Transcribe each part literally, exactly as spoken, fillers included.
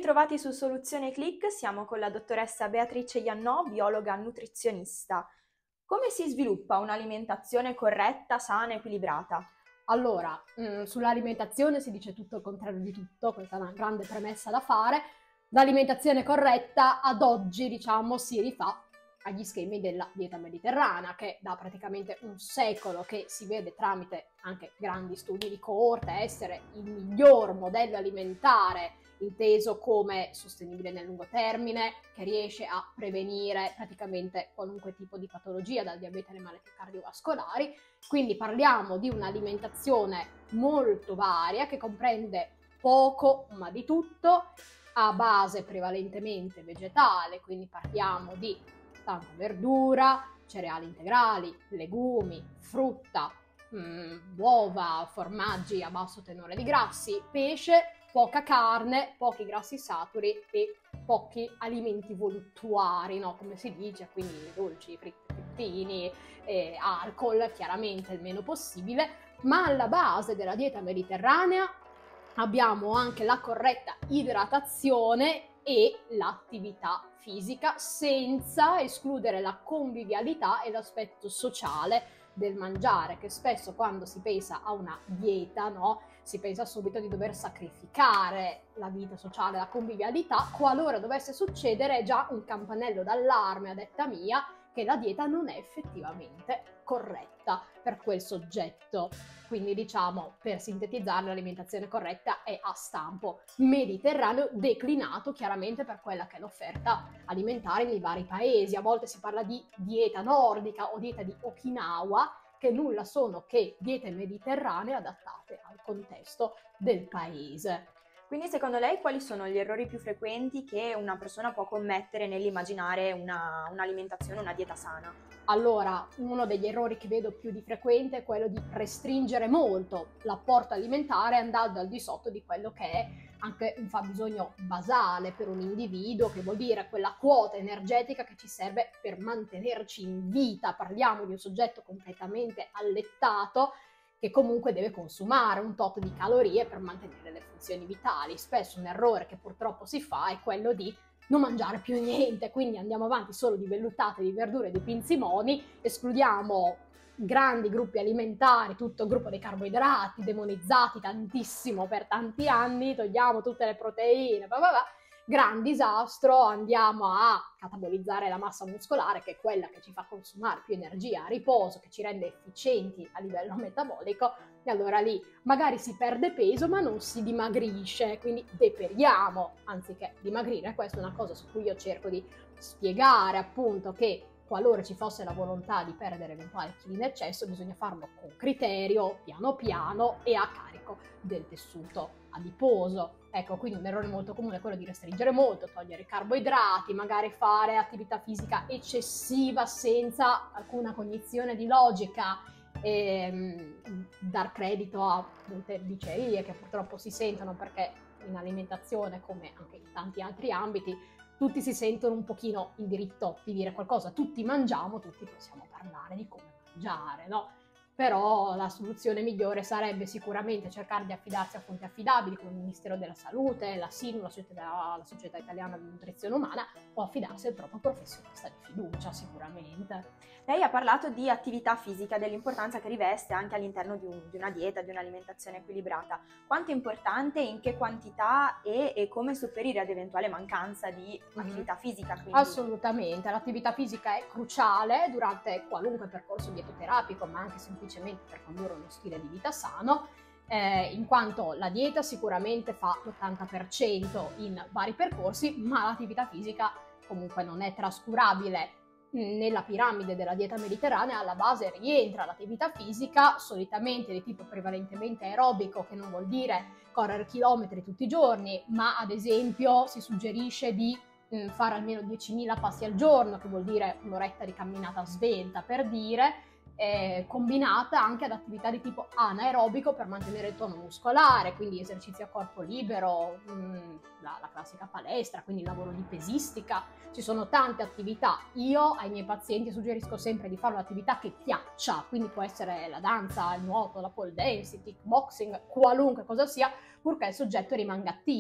ritrovati su Soluzione Click, siamo con la dottoressa Beatrice Iannò, biologa nutrizionista. Come si sviluppa un'alimentazione corretta, sana e equilibrata? Allora, mh, sull'alimentazione si dice tutto il contrario di tutto, questa è una grande premessa da fare. L'alimentazione corretta ad oggi, diciamo, si rifà agli schemi della dieta mediterranea, che da praticamente un secolo che si vede tramite anche grandi studi di coorte essere il miglior modello alimentare, inteso come sostenibile nel lungo termine, che riesce a prevenire praticamente qualunque tipo di patologia, dal diabete alle malattie cardiovascolari. Quindi parliamo di un'alimentazione molto varia che comprende poco ma di tutto, a base prevalentemente vegetale, quindi parliamo di tanta verdura, cereali integrali, legumi, frutta, mh, uova, formaggi a basso tenore di grassi, pesce, poca carne, pochi grassi saturi e pochi alimenti voluttuari, no? Come si dice, quindi dolci, fritti, frittini, eh, alcol, chiaramente il meno possibile, ma alla base della dieta mediterranea abbiamo anche la corretta idratazione e l'attività fisica, senza escludere la convivialità e l'aspetto sociale del mangiare, che spesso quando si pensa a una dieta, no, si pensa subito di dover sacrificare la vita sociale, la convivialità. Qualora dovesse succedere è già un campanello d'allarme, a detta mia, che la dieta non è effettivamente corretta per quel soggetto. Quindi diciamo, per sintetizzare, l'alimentazione corretta è a stampo mediterraneo, declinato chiaramente per quella che è l'offerta alimentare nei vari paesi. A volte si parla di dieta nordica o dieta di Okinawa, che nulla sono che diete mediterranee adattate al contesto del paese. Quindi secondo lei quali sono gli errori più frequenti che una persona può commettere nell'immaginare una, un'alimentazione, una dieta sana? Allora, uno degli errori che vedo più di frequente è quello di restringere molto l'apporto alimentare andando al di sotto di quello che è anche un fabbisogno basale per un individuo, che vuol dire quella quota energetica che ci serve per mantenerci in vita. Parliamo di un soggetto completamente allettato che comunque deve consumare un tot di calorie per mantenere le funzioni vitali. Spesso un errore che purtroppo si fa è quello di non mangiare più niente, quindi andiamo avanti solo di velluttate, di verdure, di pinzimoni, escludiamo grandi gruppi alimentari, tutto il gruppo dei carboidrati, demonizzati tantissimo per tanti anni, togliamo tutte le proteine, blah blah blah. Gran disastro, andiamo a catabolizzare la massa muscolare, che è quella che ci fa consumare più energia a riposo, che ci rende efficienti a livello metabolico, e allora lì magari si perde peso ma non si dimagrisce, quindi deperiamo anziché dimagrire. Questa è una cosa su cui io cerco di spiegare, appunto, che qualora ci fosse la volontà di perdere eventuali chili in eccesso, bisogna farlo con criterio, piano piano e a carico del tessuto adiposo. Ecco, quindi un errore molto comune è quello di restringere molto, togliere i carboidrati, magari fare attività fisica eccessiva senza alcuna cognizione di logica, e dar credito a molte dicerie che purtroppo si sentono, perché in alimentazione, come anche in tanti altri ambiti, tutti si sentono un pochino il diritto di dire qualcosa, tutti mangiamo, tutti possiamo parlare di come mangiare, no? Però la soluzione migliore sarebbe sicuramente cercare di affidarsi a fonti affidabili come il Ministero della Salute, la S I N U, la Società, la Società Italiana di Nutrizione Umana, o affidarsi al proprio professionista di fiducia sicuramente. Lei ha parlato di attività fisica, dell'importanza che riveste anche all'interno di, un, di una dieta, di un'alimentazione equilibrata. Quanto è importante, in che quantità e, e come sopperire ad eventuale mancanza di attività fisica? Quindi... Assolutamente, l'attività fisica è cruciale durante qualunque percorso dietoterapico, ma anche semplicemente per condurre uno stile di vita sano, eh, in quanto la dieta sicuramente fa l'ottanta per cento in vari percorsi, ma l'attività fisica comunque non è trascurabile. Nella piramide della dieta mediterranea alla base rientra l'attività fisica, solitamente di tipo prevalentemente aerobico, che non vuol dire correre chilometri tutti i giorni, ma ad esempio si suggerisce di mh, fare almeno diecimila passi al giorno, che vuol dire un'oretta di camminata svelta, per dire, eh, combinata anche ad attività di tipo anaerobico per mantenere il tono muscolare, quindi esercizi a corpo libero, mh, la, la classica palestra, quindi lavoro di pesistica. Ci sono tante attività. Io ai miei pazienti suggerisco sempre di fare un'attività che piaccia, quindi può essere la danza, il nuoto, la pole dance, il kickboxing, qualunque cosa sia, purché il soggetto rimanga attivo.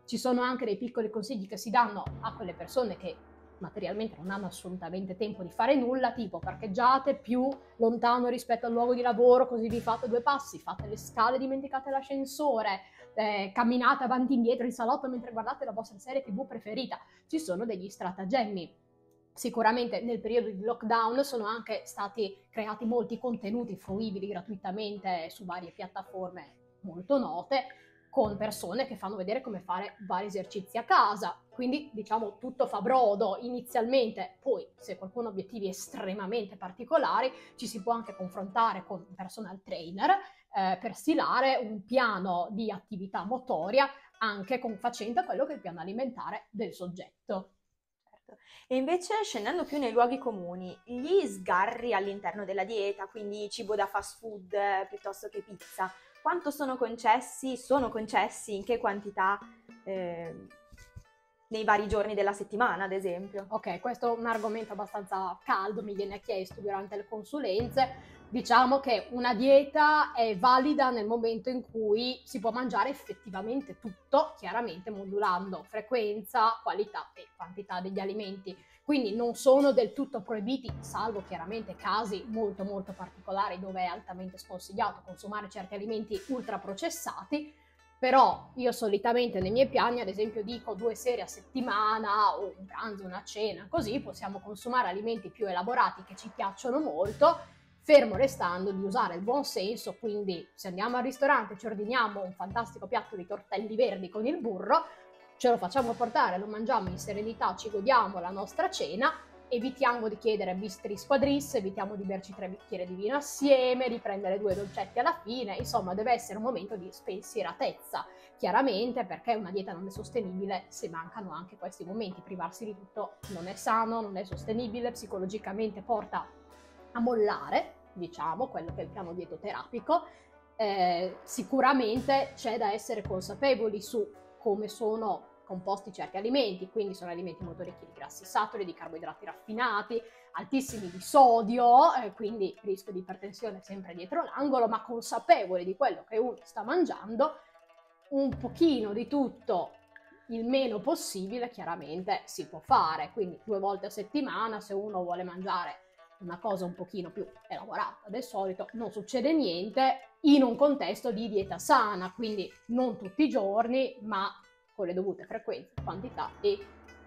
Ci sono anche dei piccoli consigli che si danno a quelle persone che materialmente non hanno assolutamente tempo di fare nulla, tipo parcheggiate più lontano rispetto al luogo di lavoro, così vi fate due passi, fate le scale, dimenticate l'ascensore, eh, camminate avanti e indietro in salotto mentre guardate la vostra serie tv preferita. Ci sono degli stratagemmi. Sicuramente nel periodo di lockdown sono anche stati creati molti contenuti fruibili gratuitamente su varie piattaforme molto note, con persone che fanno vedere come fare vari esercizi a casa. Quindi diciamo tutto fa brodo inizialmente, poi se qualcuno ha obiettivi estremamente particolari ci si può anche confrontare con un personal trainer eh, per stilare un piano di attività motoria, anche con, facendo quello che è il piano alimentare del soggetto. E invece, scendendo più nei luoghi comuni, gli sgarri all'interno della dieta, quindi cibo da fast food eh, piuttosto che pizza, quanto sono concessi, sono concessi, in che quantità eh, nei vari giorni della settimana, ad esempio? Ok, questo è un argomento abbastanza caldo, mi viene chiesto durante le consulenze. Diciamo che una dieta è valida nel momento in cui si può mangiare effettivamente tutto, chiaramente modulando frequenza, qualità e quantità degli alimenti. Quindi non sono del tutto proibiti, salvo chiaramente casi molto molto particolari dove è altamente sconsigliato consumare certi alimenti ultraprocessati. Però io solitamente nei miei piani, ad esempio, dico due sere a settimana o un pranzo, una cena, così possiamo consumare alimenti più elaborati che ci piacciono molto, fermo restando di usare il buon senso. Quindi se andiamo al ristorante e ci ordiniamo un fantastico piatto di tortelli verdi con il burro, ce lo facciamo portare, lo mangiamo in serenità, ci godiamo la nostra cena, evitiamo di chiedere bistri squadris, evitiamo di berci tre bicchieri di vino assieme, di prendere due dolcetti alla fine. Insomma, deve essere un momento di spensieratezza, chiaramente, perché una dieta non è sostenibile se mancano anche questi momenti. Privarsi di tutto non è sano, non è sostenibile, psicologicamente porta a mollare, diciamo, quello che è il piano dietoterapico. Eh, sicuramente c'è da essere consapevoli su come sono composti certi alimenti, quindi sono alimenti molto ricchi di grassi saturi, di carboidrati raffinati, altissimi di sodio, eh, quindi rischio di ipertensione sempre dietro l'angolo, ma consapevoli di quello che uno sta mangiando, un pochino di tutto, il meno possibile, chiaramente si può fare. Quindi due volte a settimana, se uno vuole mangiare una cosa un pochino più elaborata del solito, non succede niente in un contesto di dieta sana, quindi non tutti i giorni, ma con le dovute frequenze, quantità e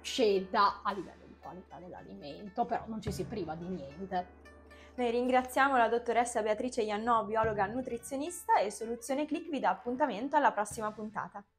scelta a livello di qualità dell'alimento, però non ci si priva di niente. Noi ringraziamo la dottoressa Beatrice Iannò, biologa nutrizionista, e Soluzione Click vi dà appuntamento alla prossima puntata.